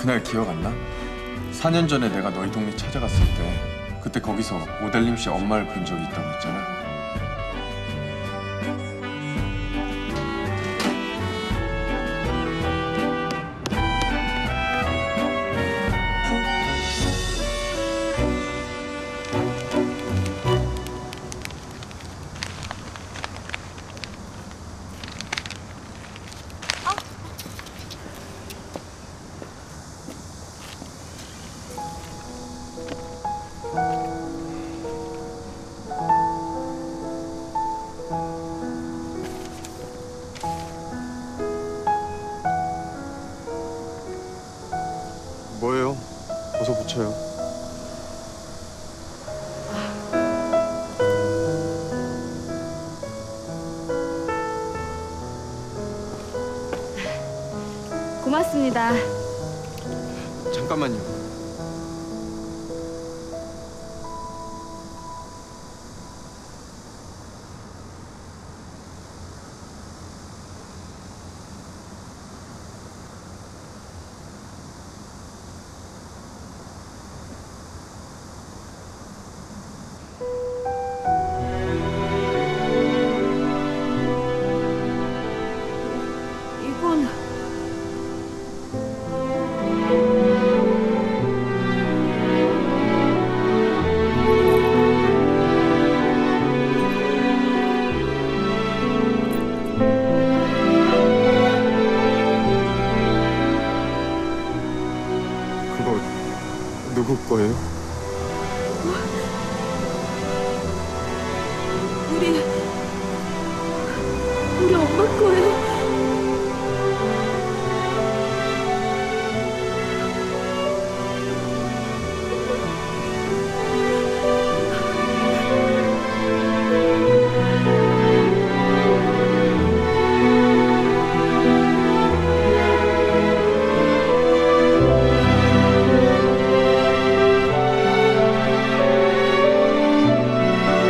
그날 기억 안 나? 4년 전에 내가 너희 동네 찾아갔을 때 그때 거기서 오달림 씨 엄마를 본 적이 있다고 했잖아. 뭐예요? 어서 붙여요. 고맙습니다. 잠깐만요. 이건 그거 누구 거예요? 우리 엄마 거예요.